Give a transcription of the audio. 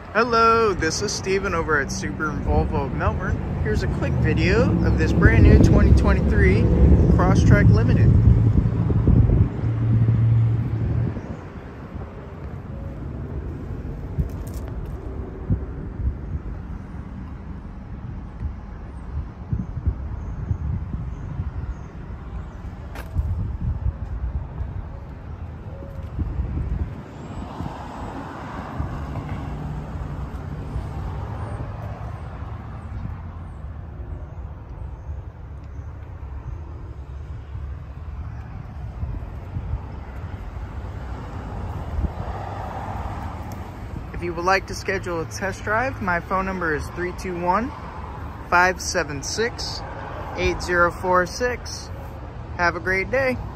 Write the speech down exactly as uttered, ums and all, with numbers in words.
Hello, this is Steven over at Super and Volvo of Melbourne. Here's a quick video of this brand new twenty twenty-three Crosstrek Limited. If you would like to schedule a test drive, my phone number is three two one, five seven six, eight zero four six. Have a great day.